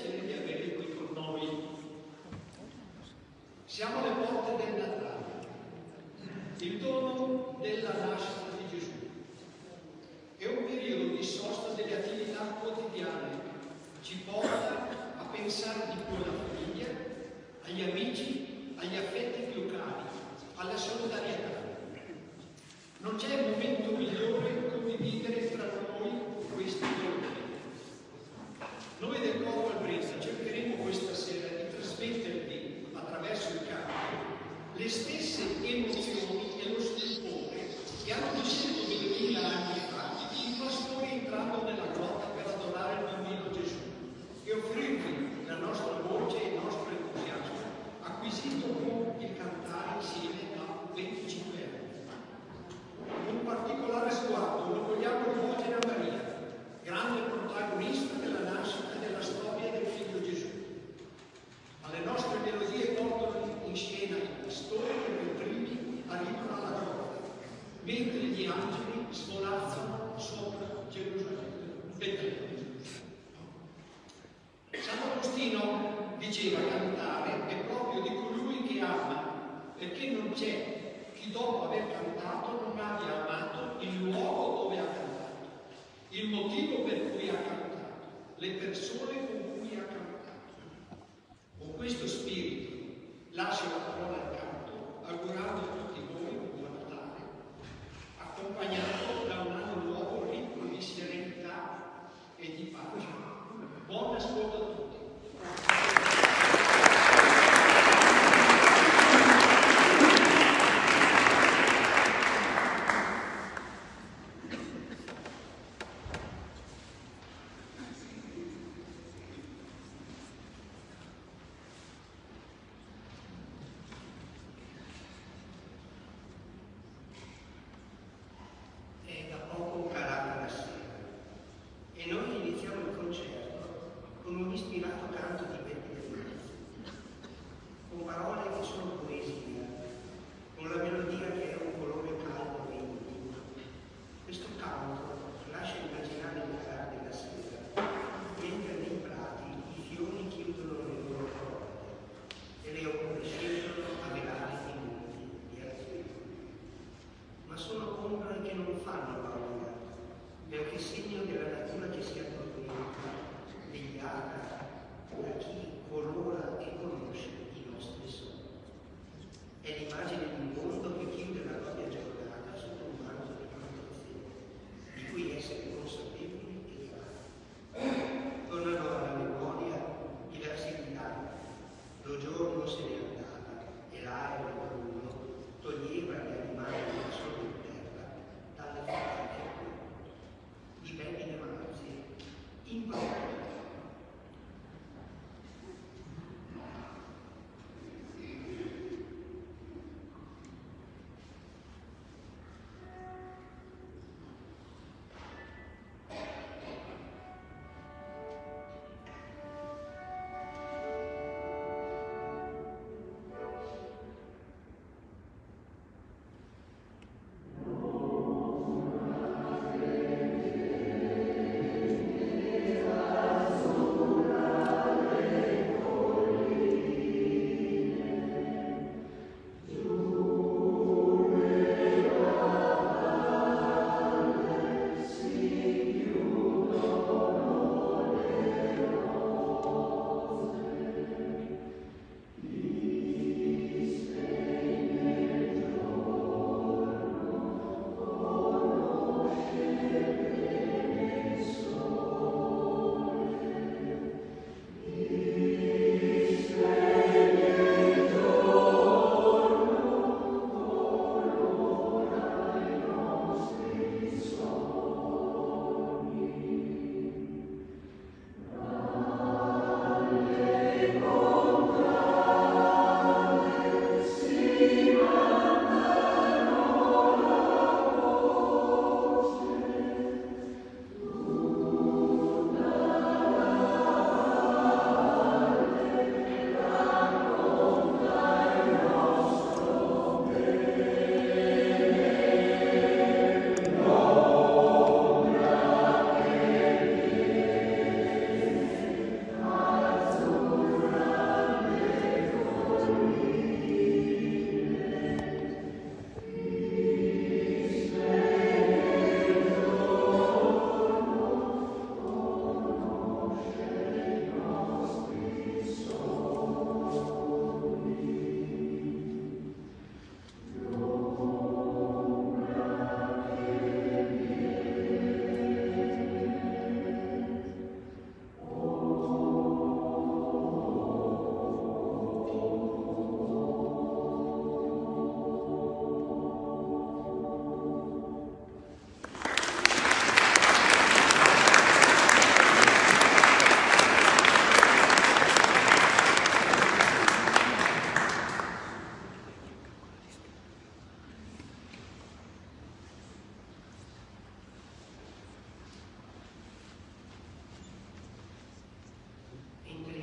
piacere di averli qui con noi. Siamo alle porte del Natale, il dono della nascita di Gesù. È un periodo di sosta delle attività quotidiane, ci porta a pensare di più alla famiglia, agli amici, agli affetti più cari, alla solidarietà. Non c'è momento migliore per condividere tra noi questi valori. Noi del Coro Albrezza cercheremo questa sera di trasmettervi attraverso il canto le stesse emozioni e lo stupore che hanno vissuto 2000 anni fa i pastori entrando nella grotta per adorare il bambino Gesù e offrirvi la nostra voce e il nostro entusiasmo acquisito con il cantare insieme da 25 anni. Un particolare sguardo lo vogliamo rivolgere a Maria, grande protagonista della nascita e della storia del figlio Gesù. Alle nostre melodie portano in scena i pastori che per primi arrivano alla grotta, mentre gli angeli svolazzano sopra Gerusalemme. San Agostino diceva: cantare è proprio di colui che ama, perché non c'è chi dopo aver cantato non abbia amato il luogo dove ha cantato, il motivo per cui ha cantato, le persone con cui ha cantato. Con questo spirito lascio la parola al canto, augurando a tutti voi un buon Natale, accompagnato da un anno nuovo ricco di serenità e di pace. Buon ascolto a tutti.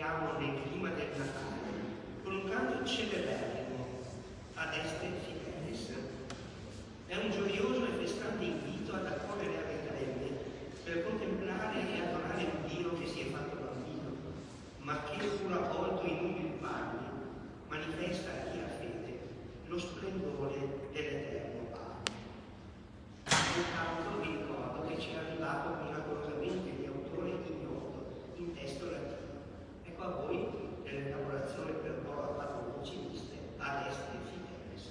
entriamo nel clima del Natale con un canto celeberrimo ad Este Fidelis. È un gioioso e festante invito ad accogliere a Betlemme per contemplare e adorare un Dio che si è fatto bambino, ma che pur avvolto in umili panni manifesta a chi ha fede lo splendore dell'eterno Padre. Intanto vi ricordo che ci è arrivato miracolosamente di autore ignoto in testo latino. Ecco a voi l'elaborazione per ora patrociniste ad Este Fidelis.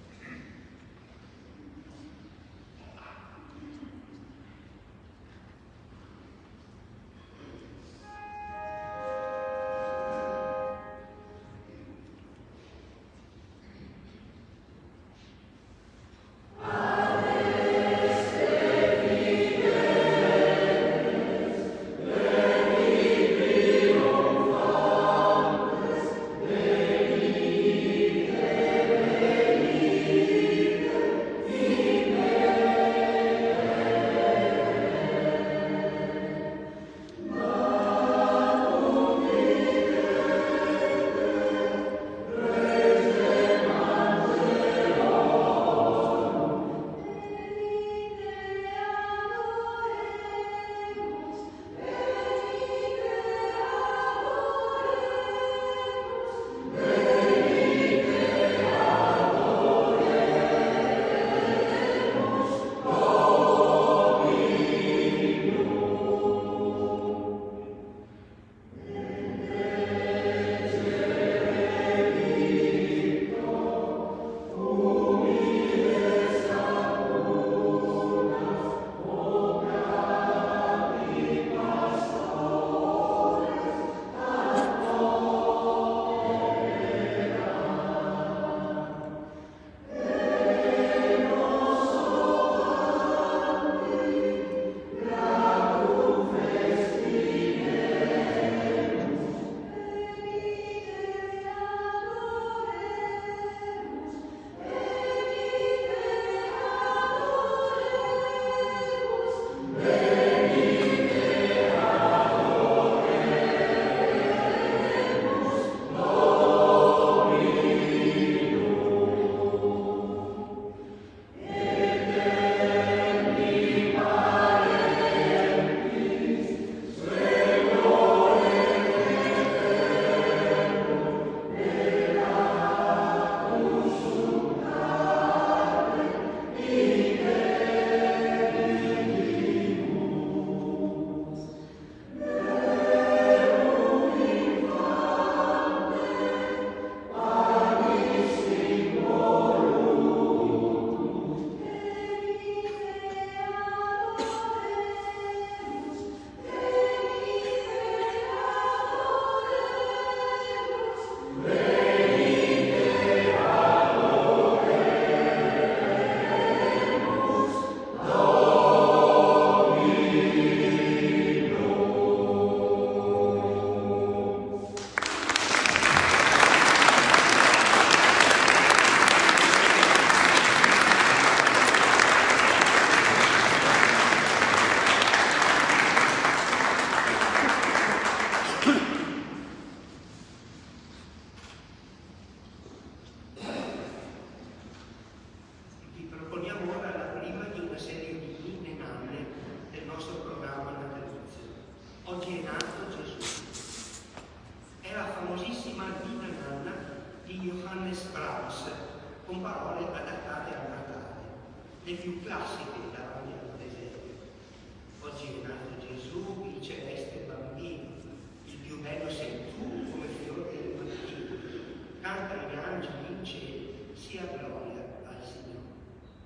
Le più classiche davanti al deserto. Oggi è nato Gesù, il celeste bambino, il più bello sei tu come fiore del mattino. Cantano gli angeli in cielo, sia gloria al Signore.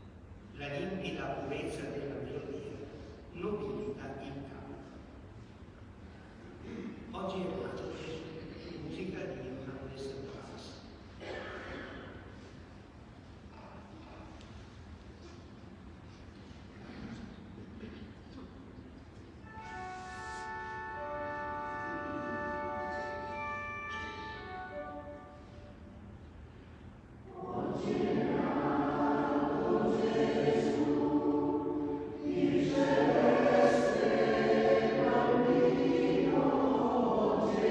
La limpida purezza della melodia nobilita il canto. Oggi è nato Gesù, musica di Johannes Brahms. Amen.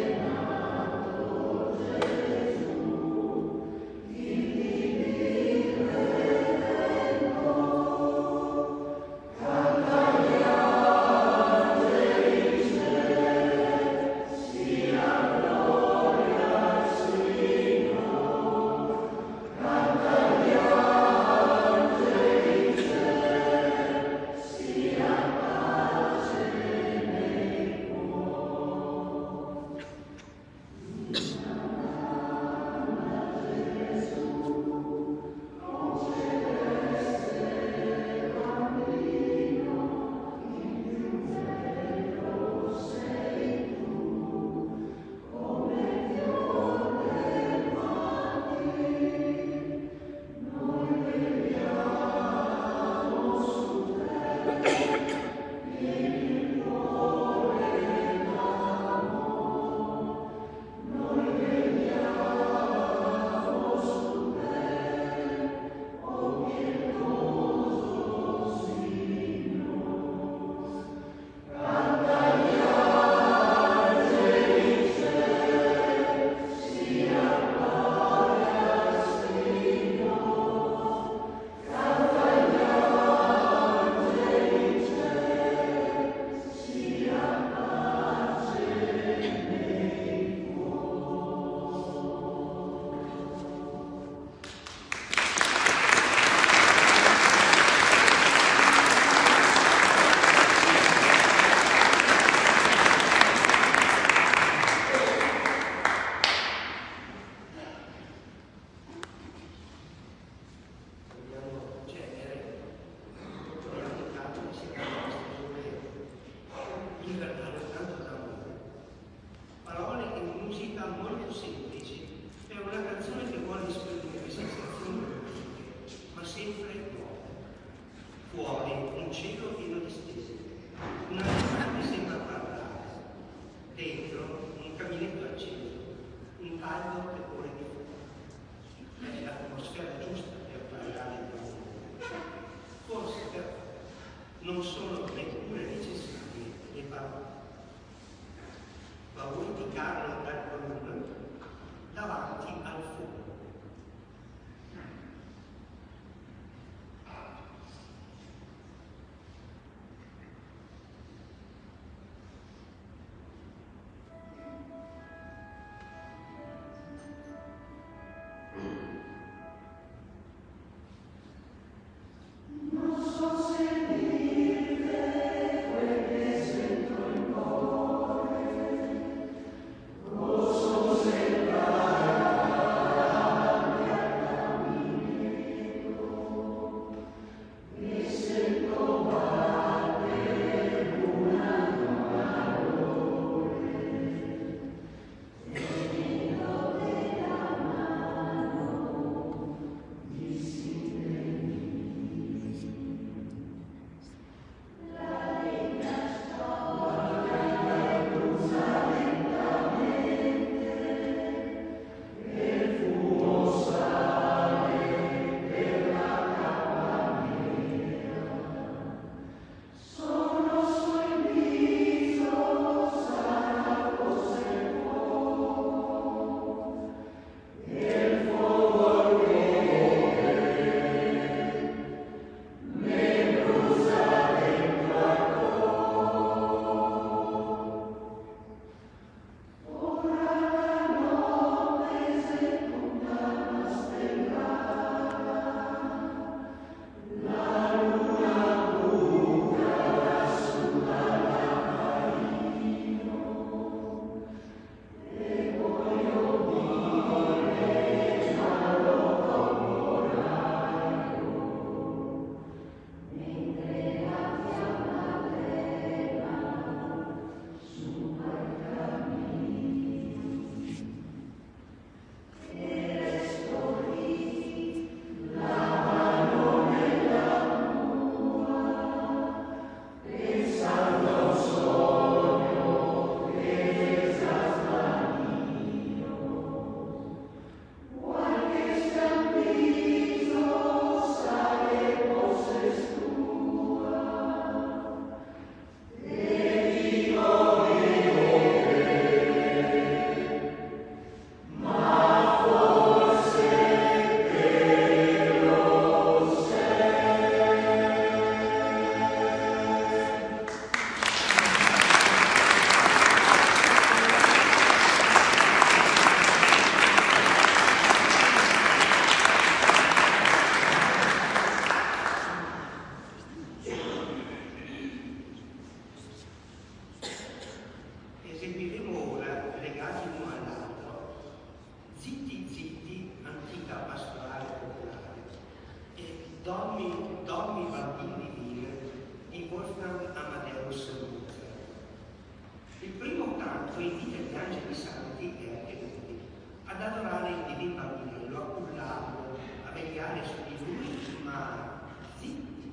seguiremo ora, legati l'uno all'altro, Zitti Zitti, antica pastorale popolare, e Dormi bambini divine di Wolfgang Amadeus Mozart. Il primo canto invita gli angeli santi e anche noi ad adorare il divino bambinello, a cullarlo, a vegliare su di lui, ma zitti,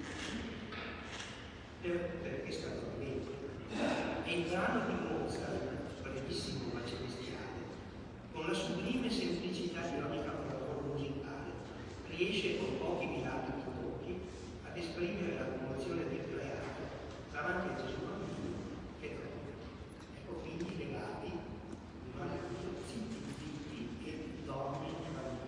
perché sta dormendo. È il brano di Mozart, brevissimo ma celestiale, con la sublime semplicità di ogni capolavoro musicale, riesce con pochi miracoli tocchi ad esprimere la commozione del creato davanti a Gesù bambino che dorme. Ecco quindi legati l'uno all'altro, zitti zitti e dormi bambini.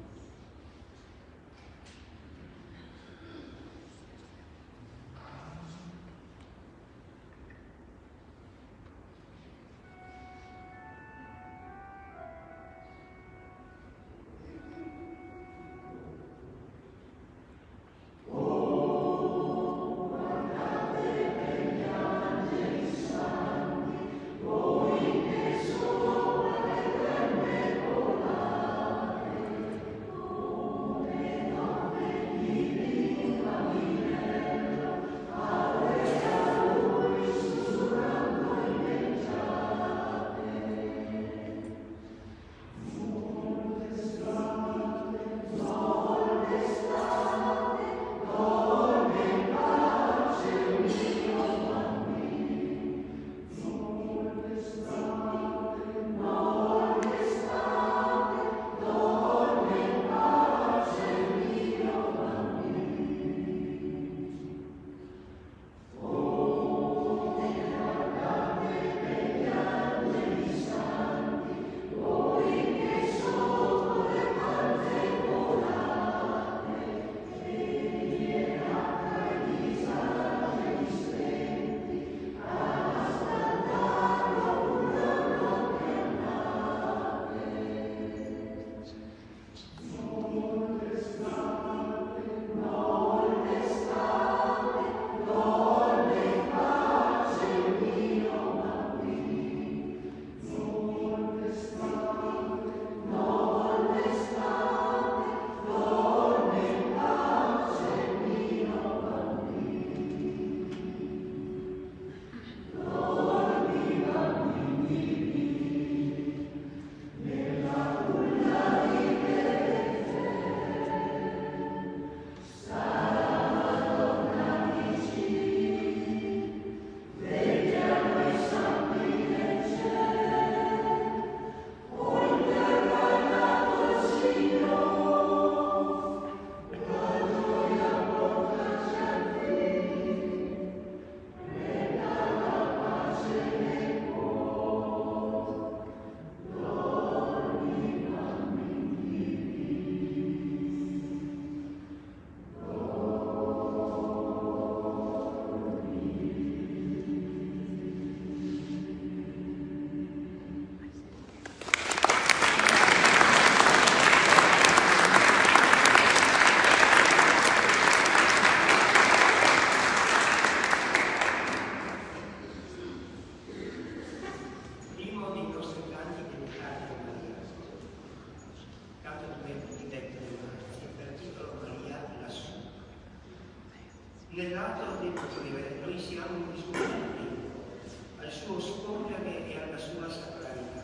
Nell'atto del potere noi siamo misuri al tempo, al suo scorrere e alla sua sacralità,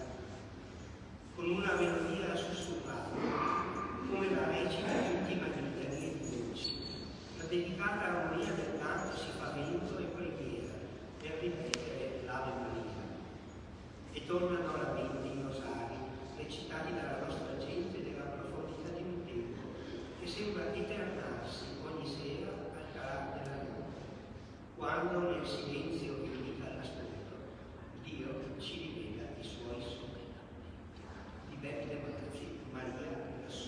con una melodia sussurrata, come la recita intima di litanie di voci. La delicata armonia del canto si fa vento e preghiera per ripetere l'Ave Maria. E tornano alla mente i rosari, recitati dalla nostra gente nella profondità di un tempo che sembra eternarsi ogni sera al calar della notte, quando nel silenzio che imita l'ascolto Dio ci rivela i suoi sogni. Di Beppe Mazzi, Maria lassù.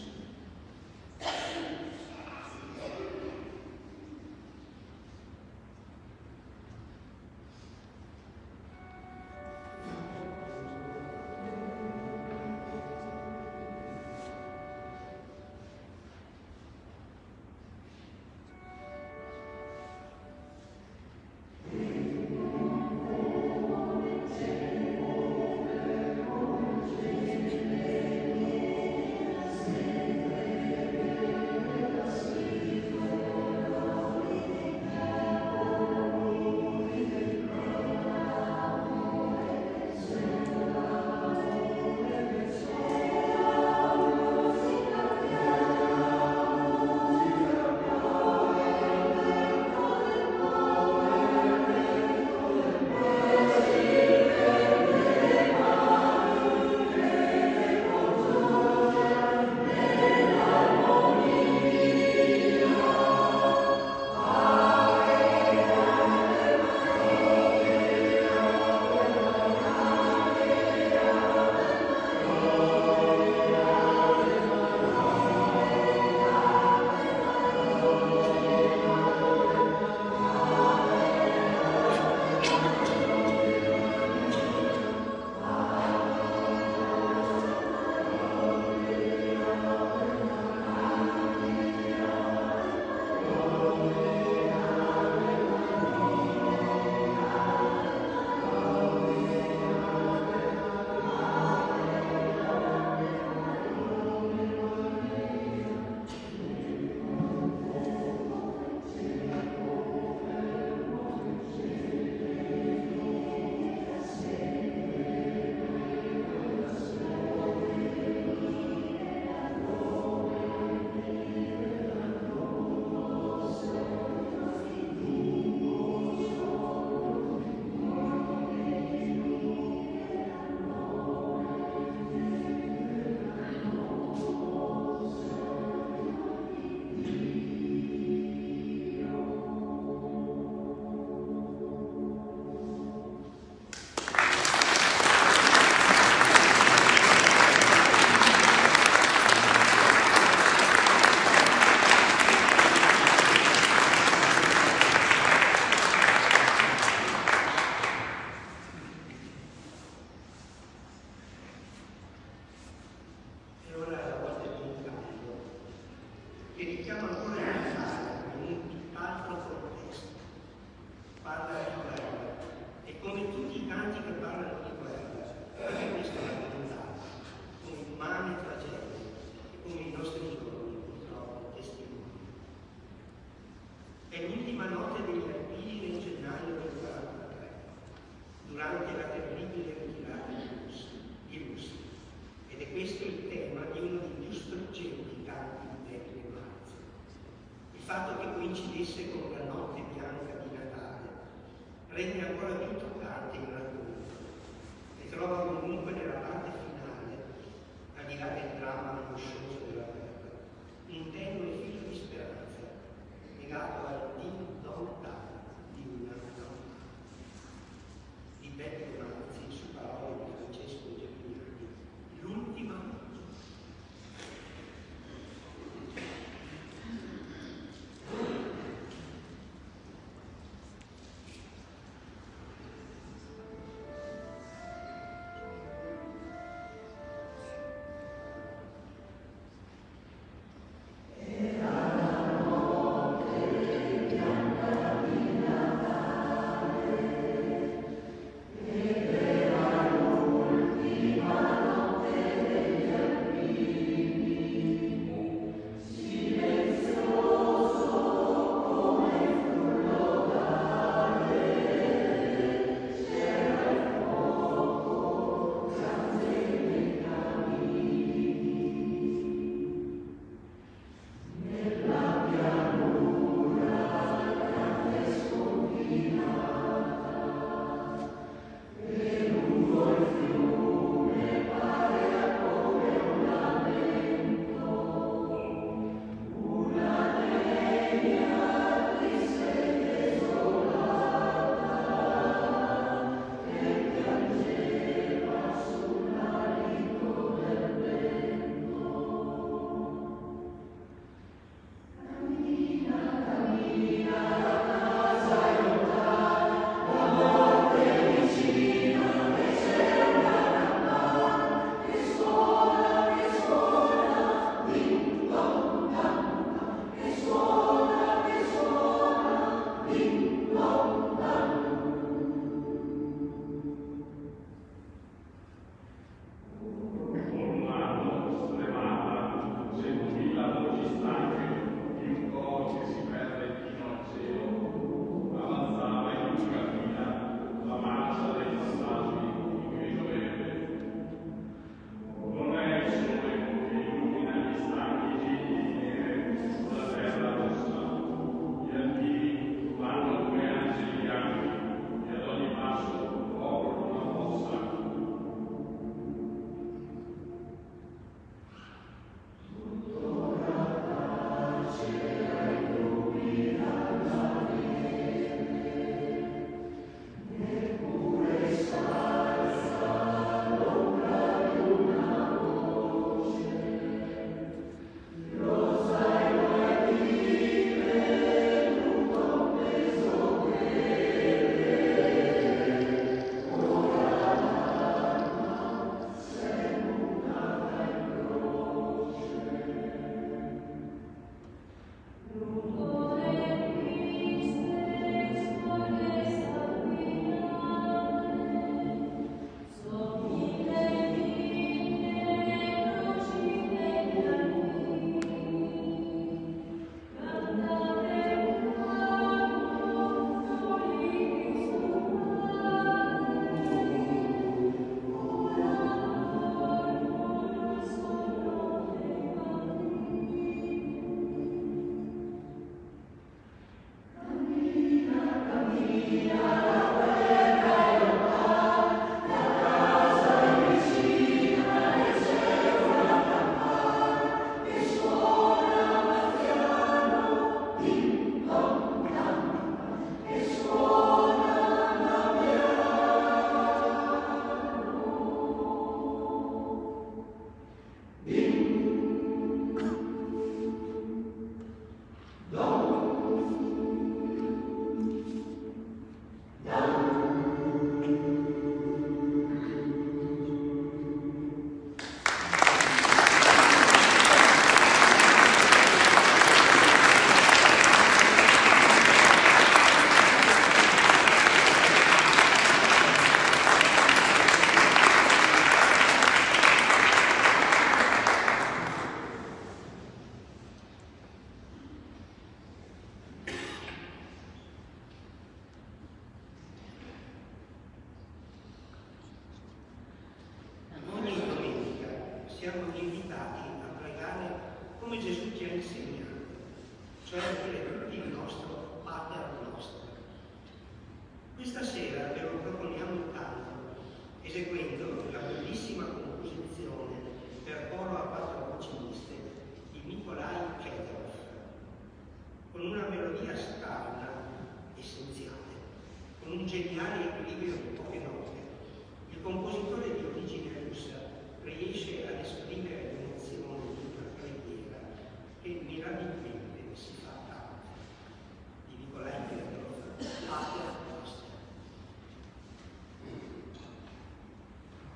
siamo invitati a pregare come Gesù ci ha insegnato, cioè a dire tutti il nostro Pater nostro. Questa sera ve lo proponiamo in canto, eseguendo la bellissima composizione per coro a quattro voci miste di Nikolai Kedrov, con una melodia scalda, essenziale, con un geniale equilibrio di poche note. Il compositore di origine russa riesce ad esprimere l'emozione di una preghiera che mirabilmente si fa canta. Di Nikolai Kedrov, Pater nostro.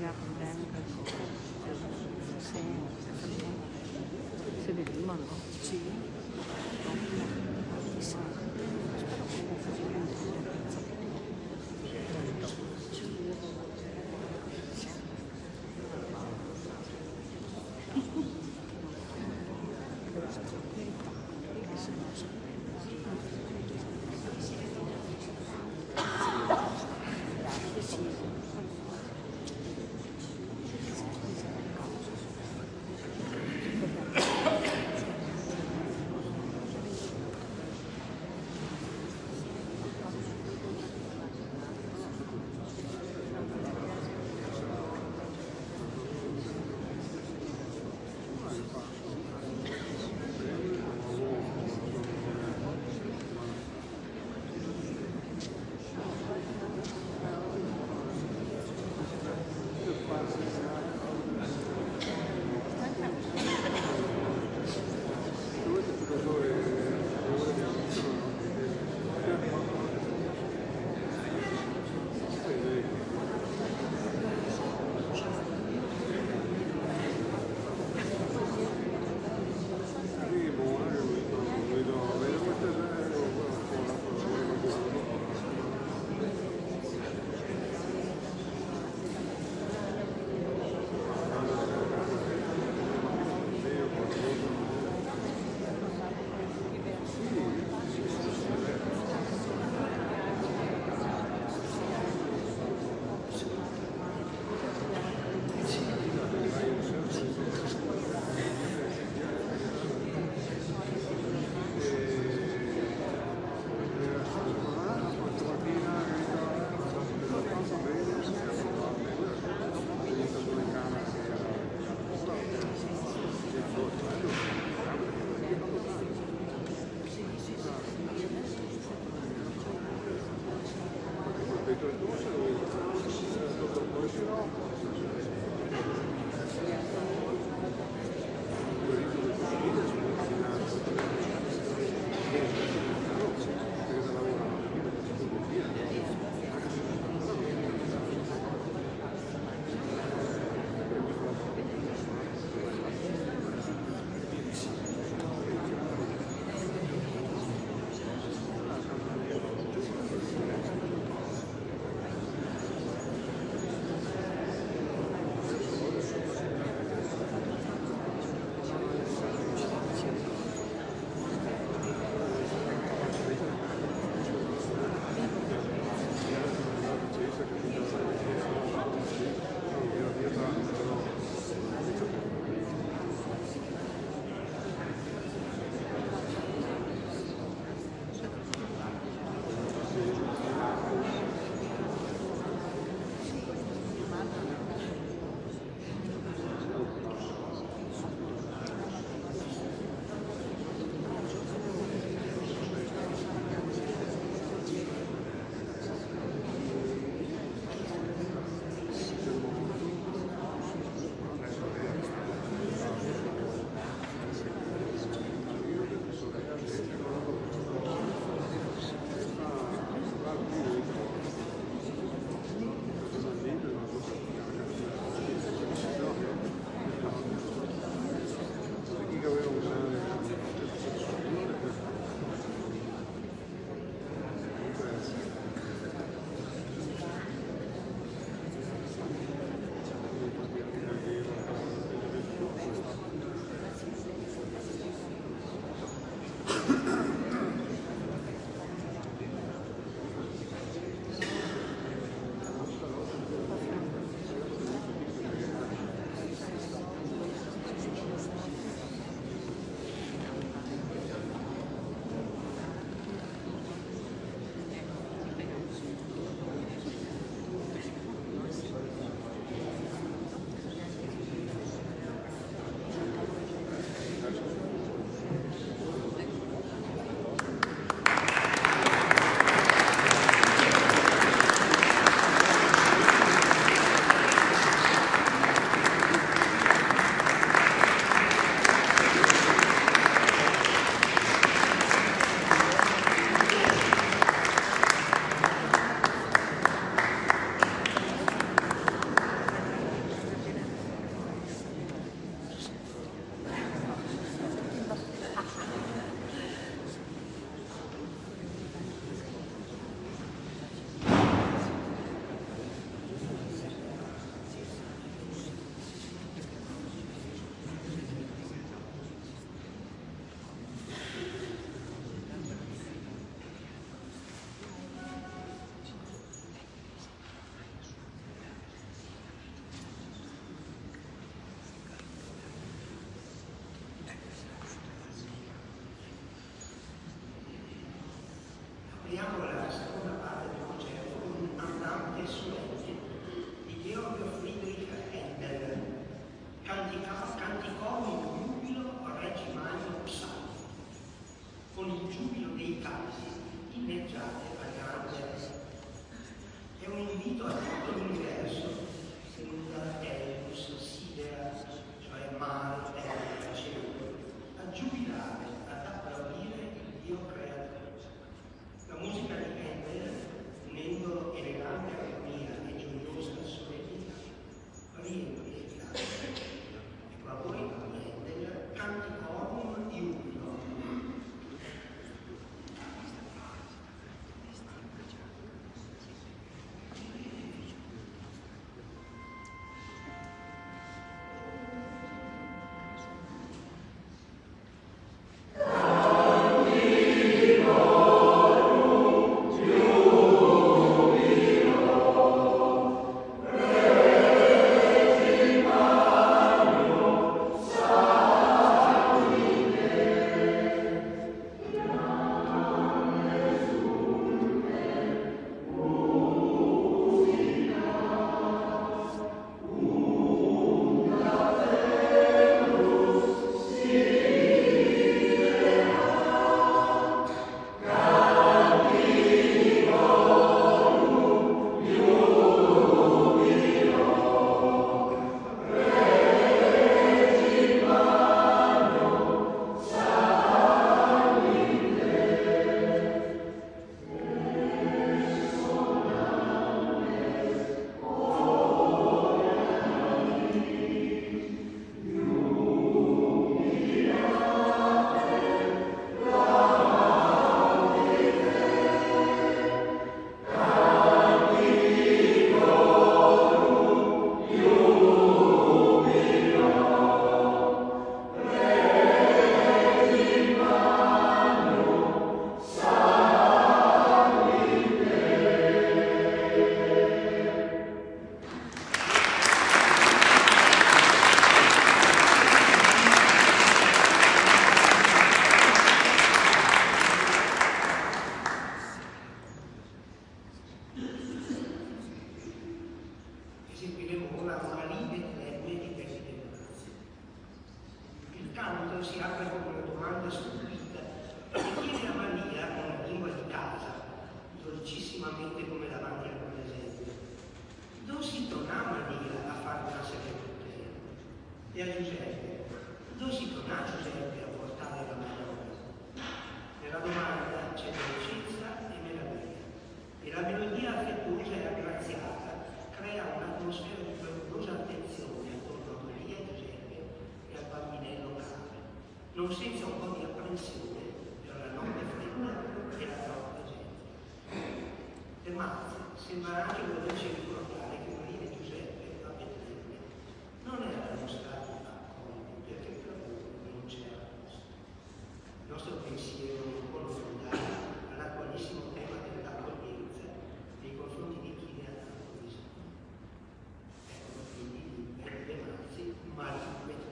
Se vedremo, no? Sì. Chissà. Spero che non faccia dolocissimamente come davanti al presente. Non si torna a Maria a far nascere tutte. E a Giuseppe, non si torna a Giuseppe a portare la Madonna. Nella domanda c'è dolcezza e meraviglia. E la melodia affettuosa e aggraziata crea un'atmosfera di premurosa attenzione attorno a Maria e Giuseppe e al bambinello caro, non senza un po' di apprensione per la notte fredda e la troppa gente. E Mazzi sembra anche volerci ricordare che Maria e Giuseppe a Betlemme non erano stati accolti perché per loro non c'era posto. Il nostro pensiero non può non andare all'attualissimo tema dell'accoglienza nei confronti di chi ne ha tanto bisogno. Ecco quindi le Mazzi, Maria e Betlemme.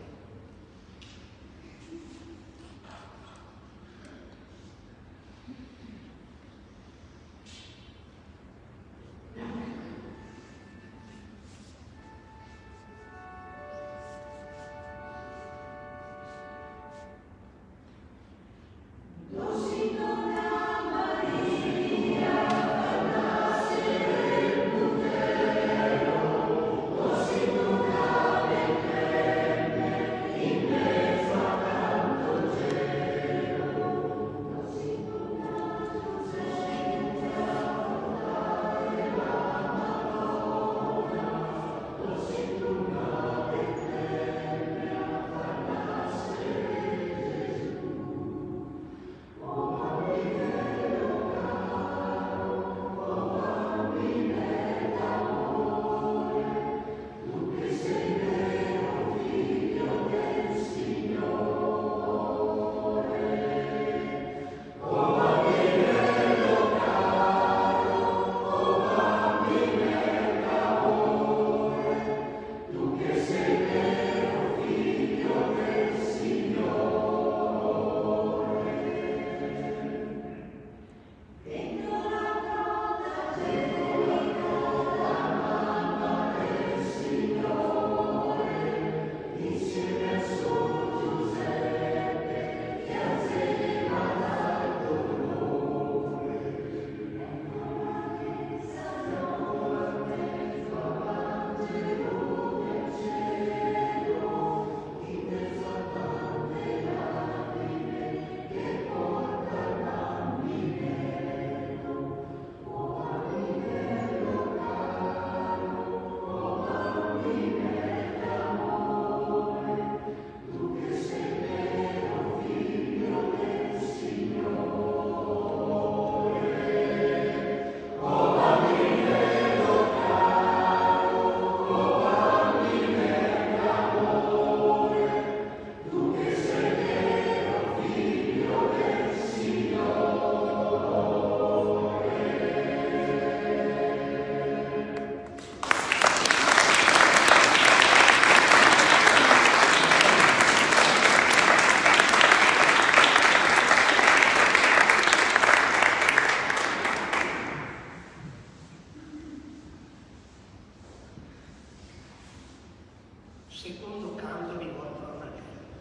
Secondo canto rivolto a Maria,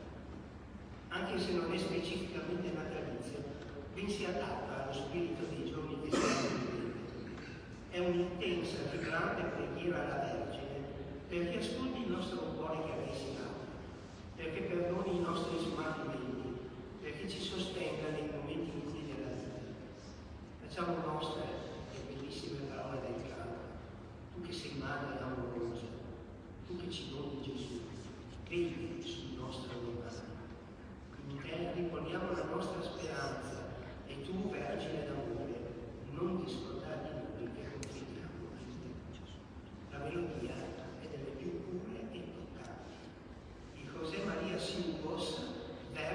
anche se non è specificamente natalizio, ben si adatta allo spirito dei giorni che stiamo vivendo. È un'intensa, vibrante preghiera alla Vergine perché ascolti il nostro cuore che ha desiderato, perché perdoni i nostri smarrimenti, perché ci sostenga nei momenti bui della vita. Facciamo nostre le bellissime parole del canto. Tu che sei madre amorosa, tu che ci doni Gesù, vedi sul nostro lontano. In te riponiamo la nostra speranza e tu, Vergine d'amore, non ti scordare di noi che confidiamo in te. La melodia è delle più pure e toccanti. Il José María Siungos,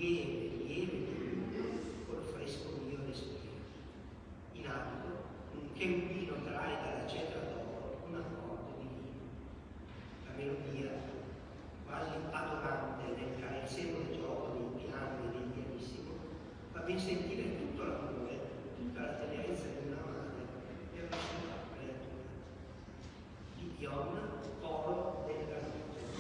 lieve col fresco mio respiro. In alto, che un vino trae dalla cetra d'oro un accordo di vino. La melodia, quasi adorante nel carezzevole gioco dei piani e del pianissimo, fa ben sentire tutto l'amore, tutta la tenerezza di una madre per la sua creatura. Gideon, coro della notte.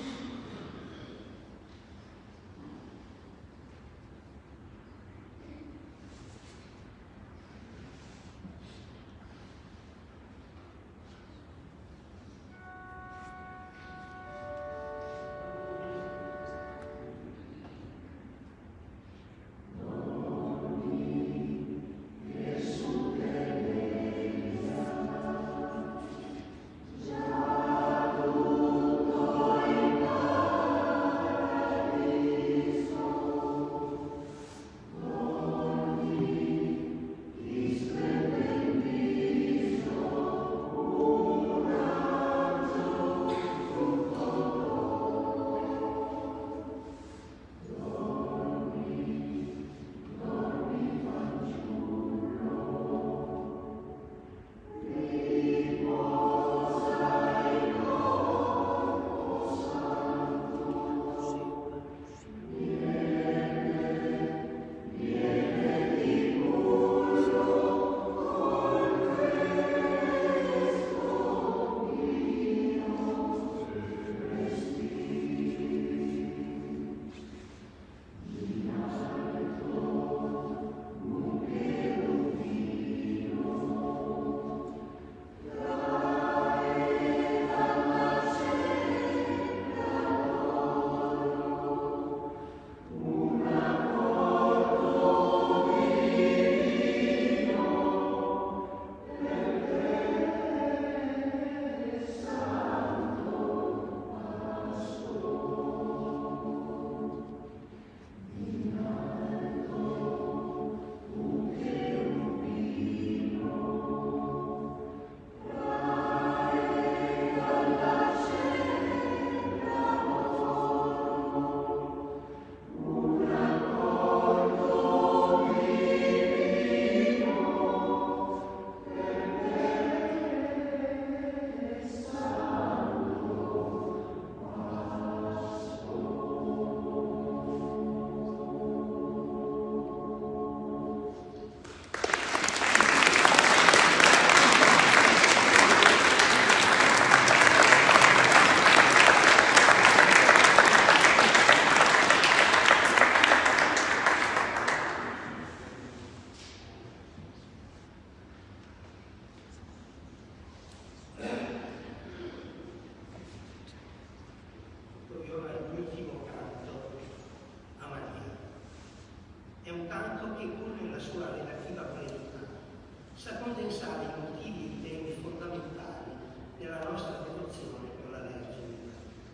Sa condensare i motivi e i temi fondamentali della nostra devozione per la Vergine.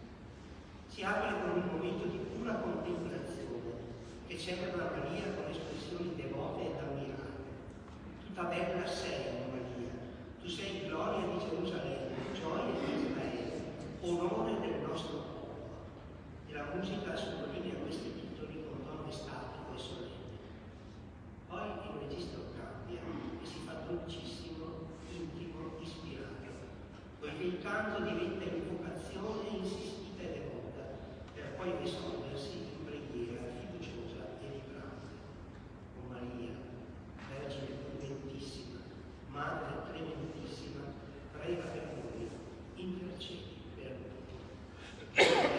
Si apre con un momento di pura contemplazione che celebra Maria con espressioni devote ed ammirate. Tutta bella sei, o Maria, tu sei gloria di Gerusalemme, gioia di Israele, onore del nostro popolo. E la musica sottolinea questi titoli con tono estatico e solenne. Poi il registro cambia e si fa dolcissimo, intimo, ispirato, poiché il canto diventa invocazione insistita e devota, per poi risolversi in preghiera fiduciosa e vibrante. O Maria, Vergine prudentissima, Madre clementissima, prega per noi, intercedi per noi.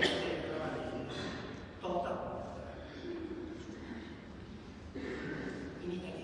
Tota porta. In italiano.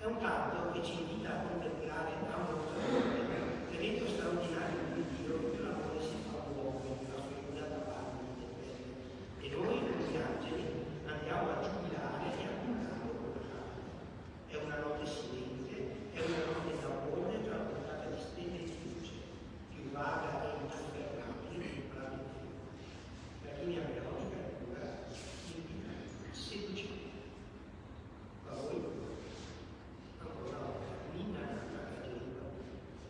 un canto che ci invita a contemplare amore l'evento straordinario di Dio che l'amore si fa uomo in una figurata parte e noi, come gli angeli, andiamo a giubilare e a cantarlo con la canto. È una notte silente, è una notte d'amore tramontata di stelle e di luce, più vaga e inafferrabile di un prato di fiori. La linea melodica è pura, limpida, seducente. Ma voi, ancora una volta, l'innata cagiva,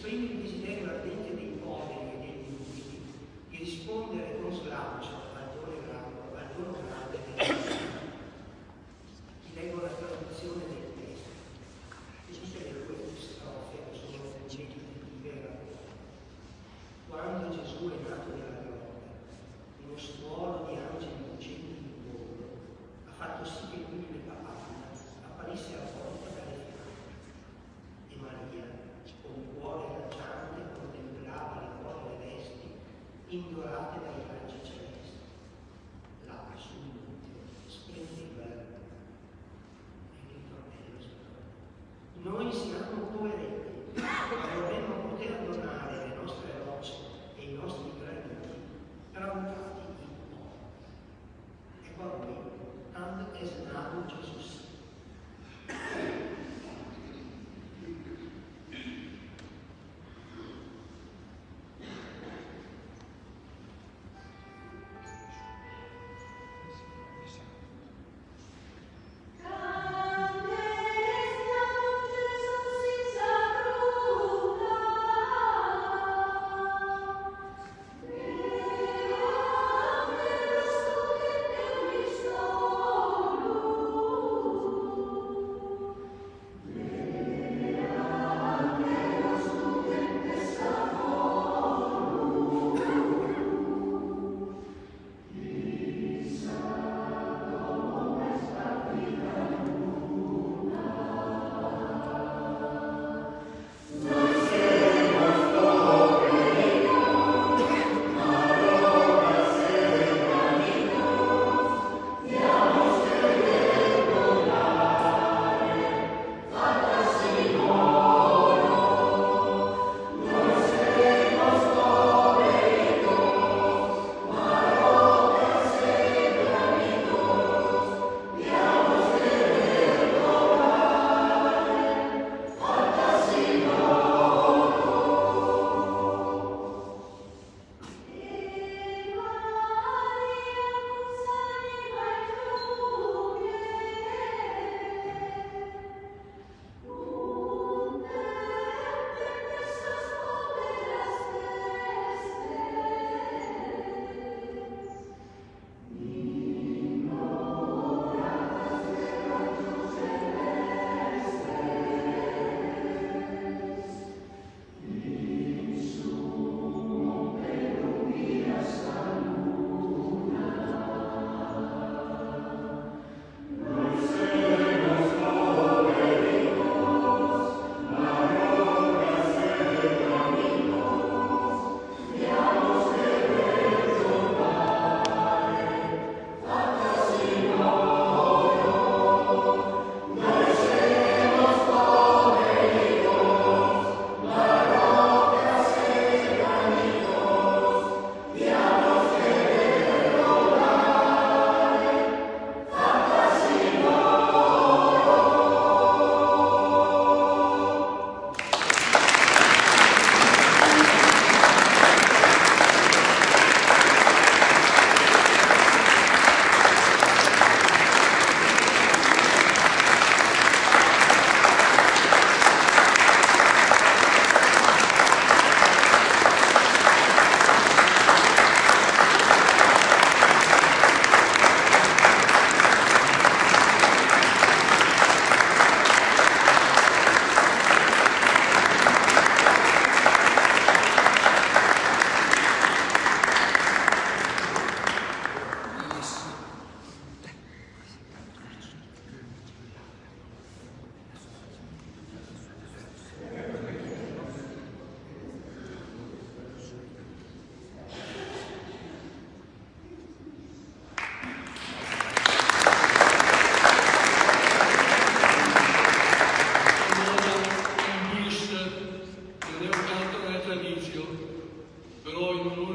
esprime il desiderio ardente dei poveri e degli umili di rispondere con slancio al dono grande della Ti leggo la traduzione del testo. Tutte le due strofe sono definitive. Quando Gesù è nato nella grotta, uno stuolo di angeli lucenti in volo ha fatto sì che l'umile papabile apparisse avvolta dalle fiamme. E Maria, con cuore raggiante, contemplava le povere vesti indorate dai raggi celesti. Là sul monte splendeva il ritornello. Noi siamo poveretti, ma vorremmo poter donare le nostre rocce e i nostri graniti tramutati in oro. Ecco a voi, and es nato Gesù.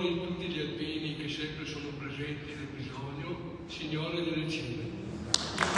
sempre sono presenti nel bisogno, Signore delle Cime.